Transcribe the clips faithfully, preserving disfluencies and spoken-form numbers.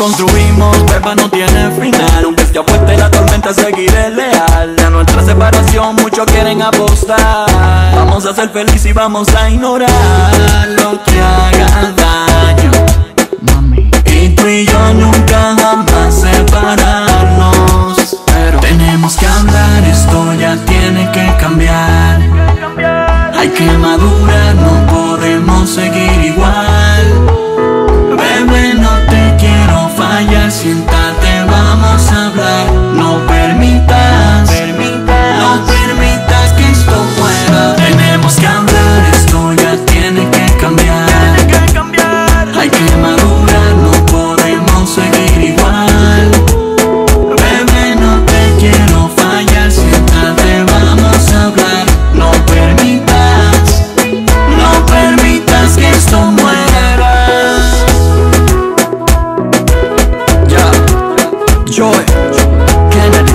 construimos, beba, no tiene final. Aunque esté apuesta y la tormenta, seguiré leal. A nuestra separación muchos quieren apostar. Vamos a ser felices y vamos a ignorar lo que haga daño, mami. Y tú y yo nunca jamás separarnos. Pero tenemos que hablar, esto ya tiene que cambiar. Hay que madurar, no podemos seguir igual. Bebé, no te quiero fallar, siéntate, vamos a hablar. No permitas, no permitas que esto muera. Tenemos que hablar, esto ya tiene que cambiar. Hay que madurar, no podemos seguir igual. Bebé, no te quiero fallar, siéntate, vamos a hablar. No permitas, no permitas que esto muera. Ya, Joy, Kennedy.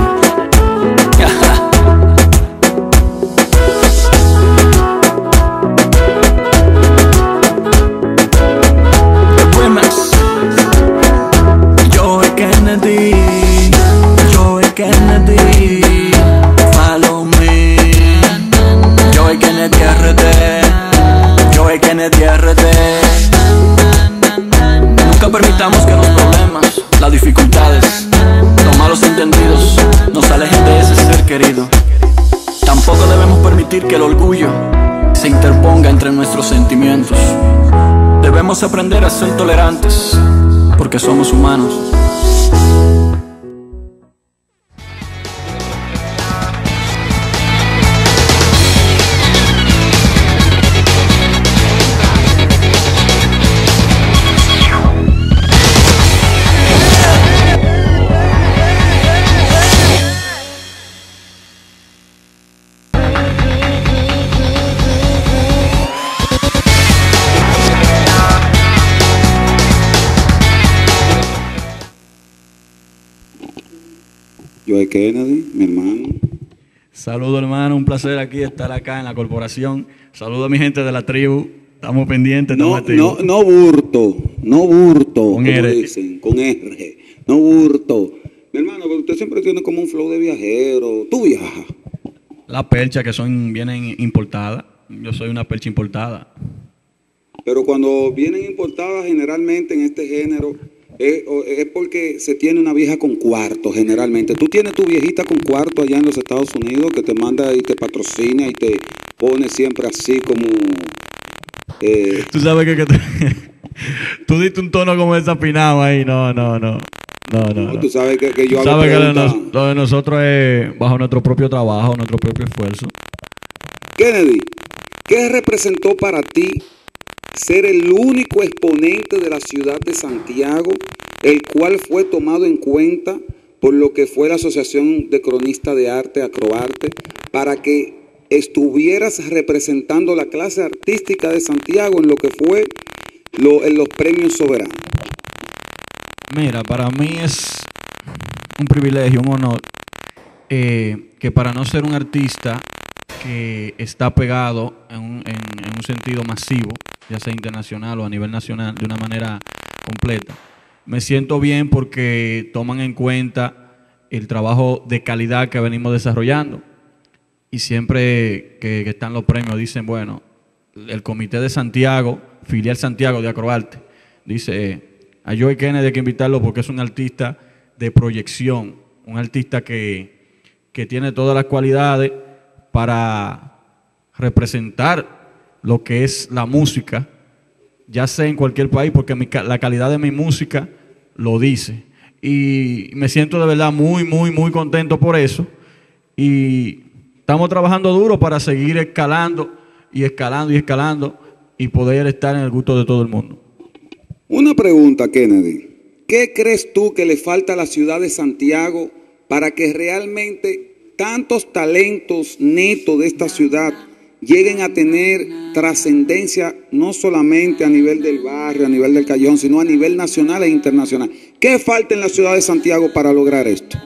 Joy Kennedy, Joy Kennedy, follow me. Joy Kennedy R D, Joy Kennedy R D. Nunca permitamos que los problemas, las dificultades, los malos entendidos nos alejen de ese ser querido. Tampoco debemos permitir que el orgullo se interponga entre nuestros sentimientos. Debemos aprender a ser tolerantes, porque somos humanos. Joy Kennedy, mi hermano. Saludos, hermano, un placer aquí estar acá en la corporación. Saludos a mi gente de la tribu. Estamos pendientes. No, estamos no, no burto, no burto, con como R. dicen, con R, no burto. Mi hermano, usted siempre tiene como un flow de viajero. ¿Tú viajas? Las perchas que son vienen importadas. Yo soy una percha importada. Pero cuando vienen importadas generalmente en este género, es, es porque se tiene una vieja con cuarto generalmente. Tú tienes tu viejita con cuarto allá en los Estados Unidos que te manda y te patrocina y te pone siempre así como... Eh, Tú sabes que, que te, tú diste un tono como desapinado ahí. No, no, no. No, no, no, no. Tú sabes que, que yo Tú hago sabes que lo de, preguntas. nos, lo de nosotros es bajo nuestro propio trabajo, nuestro propio esfuerzo. Kennedy, ¿qué representó para ti ser el único exponente de la ciudad de Santiago, el cual fue tomado en cuenta por lo que fue la Asociación de Cronistas de Arte, Acroarte, para que estuvieras representando la clase artística de Santiago en lo que fue lo, en los premios soberanos? Mira, para mí es un privilegio, un honor, eh, que para no ser un artista que está pegado en un, en, en un sentido masivo, ya sea internacional o a nivel nacional, de una manera completa, me siento bien porque toman en cuenta el trabajo de calidad que venimos desarrollando. Y siempre que, que están los premios dicen, bueno, el Comité de Santiago, Filial Santiago de Acroarte, dice, a Joy Kennedy hay que invitarlo porque es un artista de proyección, un artista que, que tiene todas las cualidades para representar lo que es la música, ya sea en cualquier país, porque mi, la calidad de mi música lo dice. Y me siento de verdad muy, muy, muy contento por eso. Y estamos trabajando duro para seguir escalando y escalando y escalando y poder estar en el gusto de todo el mundo. Una pregunta, Kennedy. ¿Qué crees tú que le falta a la ciudad de Santiago para que realmente tantos talentos netos de esta ciudad lleguen a tener trascendencia no solamente a nivel del barrio, a nivel del callejón, sino a nivel nacional e internacional? ¿Qué falta en la ciudad de Santiago para lograr esto?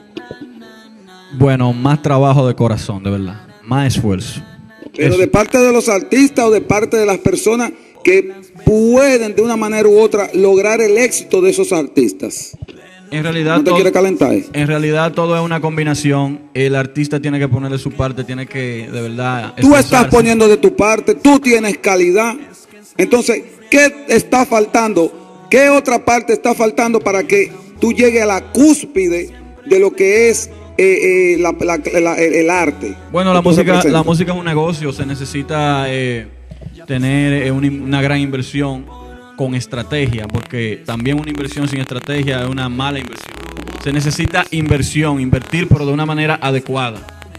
Bueno, más trabajo de corazón, de verdad, más esfuerzo. ¿Pero Eso. de parte de los artistas o de parte de las personas que pueden de una manera u otra lograr el éxito de esos artistas? En realidad, ¿No te todo, quiere calentar? en realidad todo es una combinación. El artista tiene que ponerle su parte, tiene que de verdad Tú estás esforzarse. poniendo de tu parte, tú tienes calidad. Entonces, ¿qué está faltando? ¿Qué otra parte está faltando para que tú llegues a la cúspide de lo que es eh, eh, la, la, la, el, el arte? Bueno, la que tú música, representas? la música es un negocio, se necesita eh, tener eh, una, una gran inversión con estrategia, porque también una inversión sin estrategia es una mala inversión. Se necesita inversión, invertir, pero de una manera adecuada.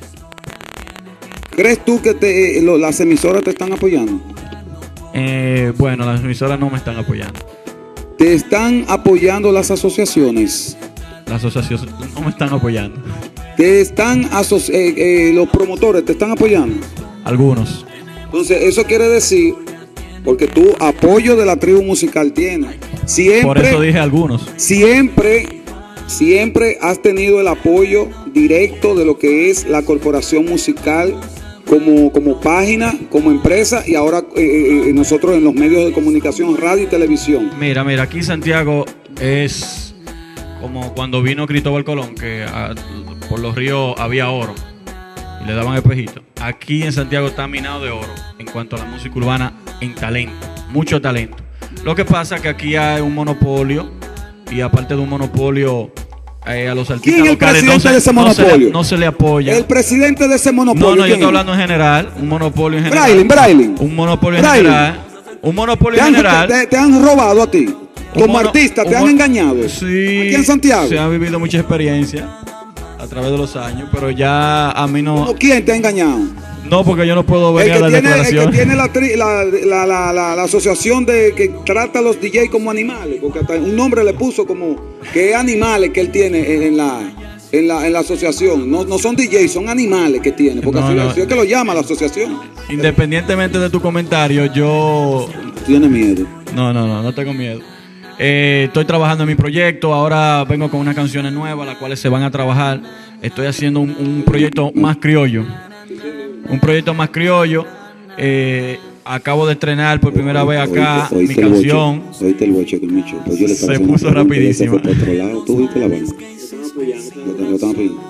¿Crees tú que te, eh, lo, las emisoras te están apoyando? Eh, bueno, las emisoras no me están apoyando. ¿Te están apoyando las asociaciones? Las asociaciones no me están apoyando. ¿Te están aso- eh, eh, los promotores te están apoyando? Algunos. Entonces, eso quiere decir, porque tú apoyo de la tribu musical tienes. Siempre, Por eso dije algunos. siempre, siempre has tenido el apoyo directo de lo que es la corporación musical como, como página, como empresa y ahora eh, eh, nosotros en los medios de comunicación, radio y televisión. Mira, mira, aquí Santiago es como cuando vino Cristóbal Colón, que a, por los ríos había oro y le daban espejitos. Aquí en Santiago está minado de oro en cuanto a la música urbana en talento, mucho talento. Lo que pasa es que aquí hay un monopolio y aparte de un monopolio eh, a los artistas ¿Quién es el locales presidente no se, de ese no se le- monopolio? no se le apoya. El presidente de ese monopolio. No, no, yo ¿quién estoy es? hablando en general, un monopolio en general. Brailin, Brailin. Un monopolio en Brailin. general. Un monopolio ¿Te en han, general. te- te han robado a ti? Un Como mono- artista, ¿te un han mon- engañado? Sí. Aquí en Santiago. Se ha vivido mucha experiencia a través de los años, pero ya a mí no. ¿O quién te ha engañado? No, porque yo no puedo El venir a que, la tiene, el que declaración. tiene la, tri- la, la, la, la- la asociación de que trata a los D J como animales, porque hasta un nombre le puso como que es animales que él tiene en, en la, en, la, en la asociación. No, no son D J, son animales que tiene, porque No, así, no. así es que lo llama la asociación. Independientemente de tu comentario, yo. Tiene miedo. No, no, no, no tengo miedo. Eh, estoy trabajando en mi proyecto. Ahora vengo con unas canciones nuevas, las cuales se van a trabajar. Estoy haciendo un, un proyecto más criollo. Un proyecto más criollo. Eh, acabo de estrenar por primera vez acá Oíste- oíste mi el boche, canción. Oíste el boche con Micho. Pues yo le estaba Se haciendo puso una pregunta y él se rapidísima. fue por otro lado. ¿Tú viste la vaina? Lo lo estaban apoyando.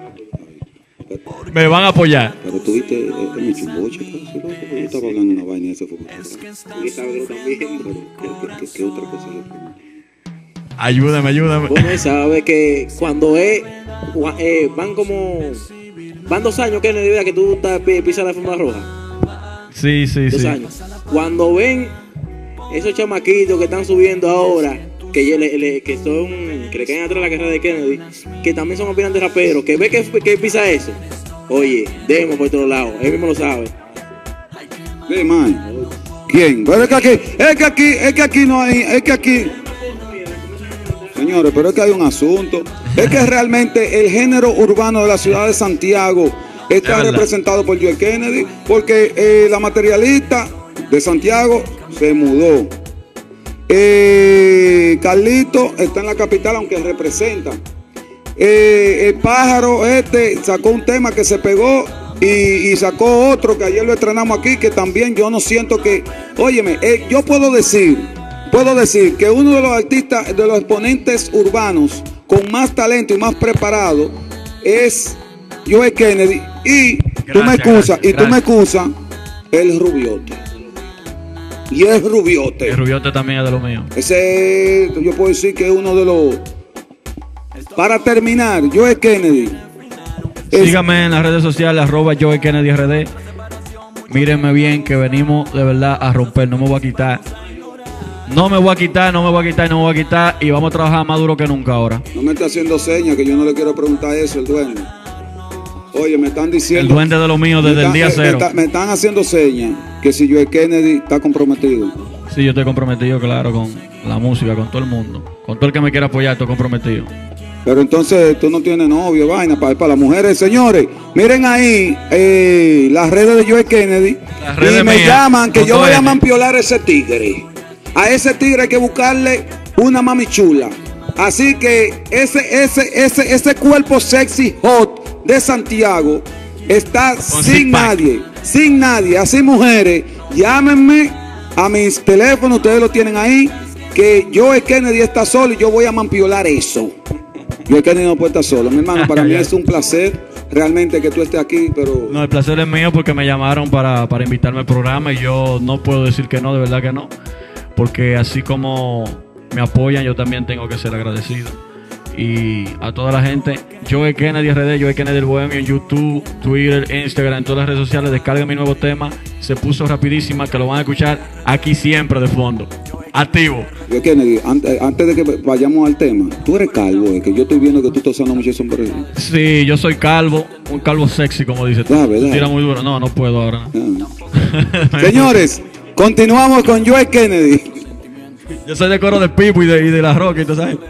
Me van a apoyar. Pero tú viste eh, el Micho un boche, casi, loco, porque yo estaba hablando una vaina y él se fue por otro lado. Yo estaba que lo también, pero ¿qué, qué, qué otra cosa le fue? Ayúdame, ayúdame. Uno sabe que cuando es, gua- eh, van como, van dos años que en la idea que tú estás pi- pisando la alfombra roja, Sí, sí, dos sí. años. Cuando ven esos chamaquitos que están subiendo ahora, que, ya le- le- que son, que le caen atrás a la carrera de Kennedy, que también son aspirantes raperos, que ve que, que pisa eso, oye, déjeme por otro lado, él mismo lo sabe. Sí, man. ¿Quién? Pero es que aquí, es que aquí, es que aquí no hay, es que aquí. Señores, pero es que hay un asunto. Es que realmente el género urbano de la ciudad de Santiago Es está verdad. representado por Joe Kennedy, porque eh, la materialista de Santiago se mudó. Eh, Carlito está en la capital, aunque representa. Eh, el pájaro este sacó un tema que se pegó y, y sacó otro que ayer lo estrenamos aquí, que también yo no siento que, óyeme, eh, yo puedo decir, puedo decir que uno de los artistas, de los exponentes urbanos con más talento y más preparado es Joe Kennedy, y tú me Gracias, excusas, gracias, y tú me gracias. excusas, el Rubiote. Y el Rubiote. El Rubiote también es de lo mío. Ese, yo puedo decir que es uno de los... Para terminar, Joe Kennedy. es- Síganme en las redes sociales, arroba Joe Kennedy R D. Mírenme bien que venimos de verdad a romper, no me voy a quitar. No me voy a quitar, no me voy a quitar, no me voy a quitar y vamos a trabajar más duro que nunca ahora. No me está haciendo señas, que yo no le quiero preguntar eso, el duende. Oye, me están diciendo... El duende de lo mío me desde el están- día me- me cero. está- Me están haciendo señas que si Joe Kennedy está comprometido. Sí, yo estoy comprometido, claro, con la música, con todo el mundo. Con todo el que me quiera apoyar, estoy comprometido. Pero entonces tú no tienes novio, vaina, para, para las mujeres. Señores, miren ahí eh, las redes de Joe Kennedy. Las redes Y me mías, llaman, que con yo voy todo a N. mampiolar a ese tigre. A ese tigre hay que buscarle una mami chula. Así que ese, ese, ese, ese cuerpo sexy hot de Santiago está Con sin six pack. nadie, sin nadie. Así mujeres, llámenme a mis teléfonos, ustedes lo tienen ahí, que Joe Kennedy está solo y yo voy a mampiolar eso. Joe Kennedy no puede estar solo. Mi hermano, para mí es un placer realmente que tú estés aquí, pero... No, el placer es mío porque me llamaron para, para invitarme al programa y yo no puedo decir que no, de verdad que no. Porque así como me apoyan, yo también tengo que ser agradecido. Y a toda la gente, Joe Kennedy R D, Joe Kennedy el Bohemio en YouTube, Twitter, Instagram, en todas las redes sociales. Descarguen mi nuevo tema, se puso rapidísima, que lo van a escuchar aquí siempre de fondo. Activo. Joe Kennedy, antes, antes de que vayamos al tema, tú eres calvo, es que yo estoy viendo que tú estás usando mucho sombrero. Sí, yo soy calvo, un calvo sexy, como dices tú. Ah, ¿verdad? Tira muy duro. No, no puedo ahora. Ah. Señores, continuamos con Joe Kennedy. Yo soy de coro de Pipo y de, y de La Roca, ¿tú sabes?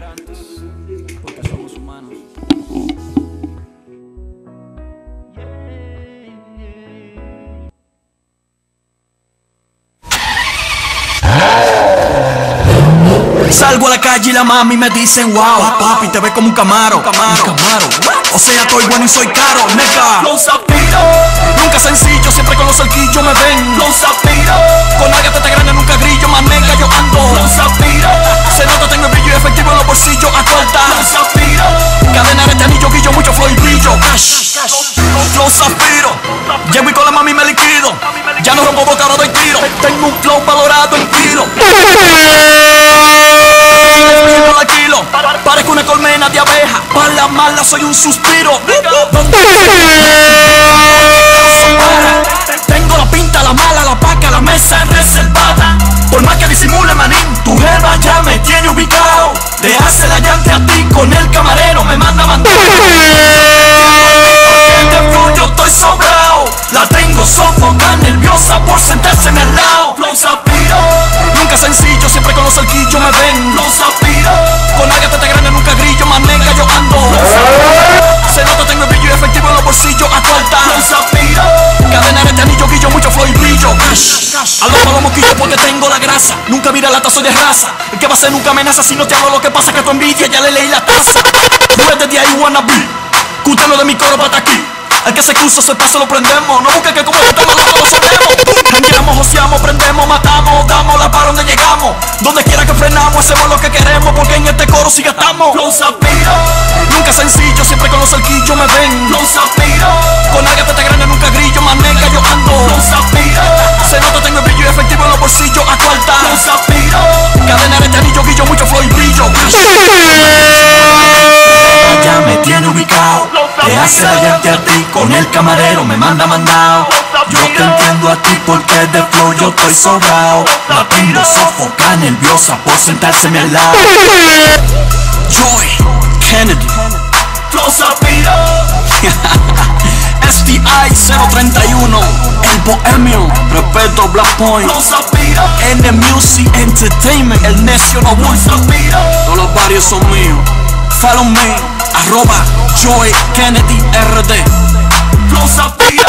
Salgo a la calle y la mami me dicen wow, papi te ves como un camaro, camaro, camaro. O sea, estoy bueno y soy caro, nega. Los Zafiro, nunca sencillo, siempre con los cerquillos me ven. Los Zafiro, con ágata te grande nunca grillo, más nega yo ando. Los Zafiro, se nota tengo el brillo y efectivo en los bolsillos a corta. Los Zafiro, cadena de este anillo, guillo, mucho flow y brillo. Cash. Los Zafiro, llego y con la mami me liquido. Ya no rompo boca, ahora doy tiro. Tengo un flow valorado en tiro. Kilo. Parezco una colmena de abeja. Para la mala soy un suspiro. Tengo la pinta, la mala, la paca, la mesa reservada. Por más que disimule, manín, tu jeva ya me tiene ubicado. Le hace la llante a ti con el camarero, me manda mandar. Yo estoy sobrado. La tengo sofoca, nerviosa por sentarse en el lado. Flow Zafiro, nunca sencillo, siempre con los cerquillos me ven. Flow Zafiro, con ágata te grande nunca grillo, más nega yo ando. Se nota tengo el brillo y efectivo en los bolsillos a corta. Flow Zafiro, cadena de este anillo, guillo, mucho flow y brillo. A los malos moquillos porque tengo la grasa. Nunca mira lata, soy de raza. El que va a ser nunca amenaza si no te hago lo que pasa que tu envidia ya le leí la taza. Tú eres de ahí wanna be, cútelo de mi coro para aquí. El que se cruza se pasa lo prendemos. No busques que como estamos locos lo sabemos. Jangueamos, joseamos, prendemos, matamos, damos la para donde llegamos. Donde quiera que frenamos, hacemos lo que queremos. Porque en este coro sí gastamos. Flow Zafiro, nunca sencillo, siempre con los cerquillos me ven. Flow Zafiro, con ágata te grande nunca grillo, más nega yo ando. Flow Zafiro, se nota tengo el brillo y efectivo en los bolsillos a cuarta. Flow Zafiro, cadena de este anillo, guillo, mucho flow y brillo. Ya me tiene ubicado. Le hace la llante a ti con el camarero, me manda mandado. Yo te entiendo a ti porque de flow yo estoy sobrado. La tengo sofoca, nerviosa por sentárseme al lado. Joe Kennedy, Flow Zafiro, S T I cero treinta y uno, el Bohemio, respeto Black Point, Flow Zafiro, N Music Entertainment, el necio no bulto. Todos los barrios son míos. Follow me, arroba Joe Kennedy R D. Flow Zafiro.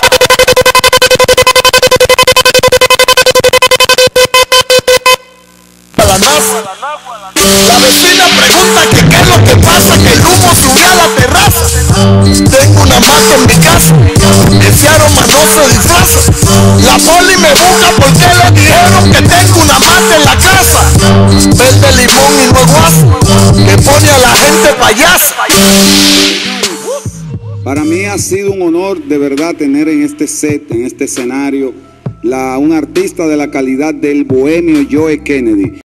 La NASA. La vecina pregunta que qué es lo que pasa, que el humo subió a la terraza. Tengo una mata en mi casa, ese aroma no se disfraza. La poli me busca porque le dijeron que tengo una mata en la casa. Verde limón y no guasa, que pone a la gente payasa. Para mí ha sido un honor de verdad tener en este set, en este escenario, la, un artista de la calidad del Bohemio Joe Kennedy.